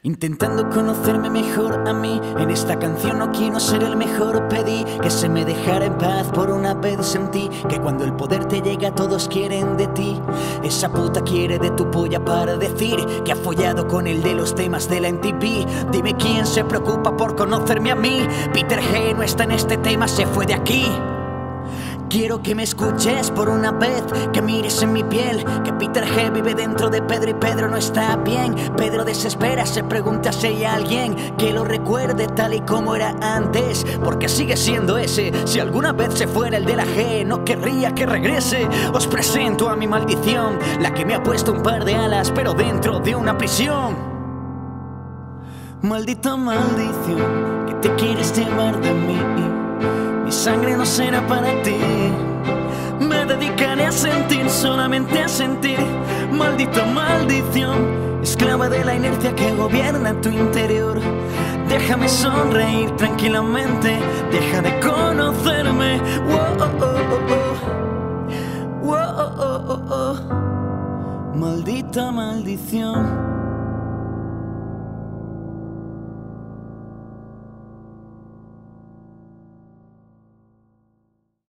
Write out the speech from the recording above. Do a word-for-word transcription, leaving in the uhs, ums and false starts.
Intentando conocerme mejor a mí. En esta canción no quiero ser el mejor. Pedí que se me dejara en paz. Por una vez sentí que cuando el poder te llega todos quieren de ti. Esa puta quiere de tu polla para decir que ha follado con el de los temas de la M T V. Dime quién se preocupa por conocerme a mí. Peter G no está en este tema, se fue de aquí. Quiero que me escuches por una vez, que mires en mi piel, que Peter G vive dentro de Pedro y Pedro no está bien. Pedro desespera, se pregunta si hay alguien que lo recuerde tal y como era antes, porque sigue siendo ese. Si alguna vez se fuera el de la G, no querría que regrese. Os presento a mi maldición, la que me ha puesto un par de alas, pero dentro de una prisión. Maldita maldición, que te quieres llevar de mí. Mi sangre no será para ti. Me dedicaré a sentir, solamente a sentir. Maldita maldición, esclava de la inercia que gobierna tu interior. Déjame sonreír tranquilamente, deja de conocerme. Wow, oh, oh, oh, oh. Wow, oh, oh, oh. Maldita maldición.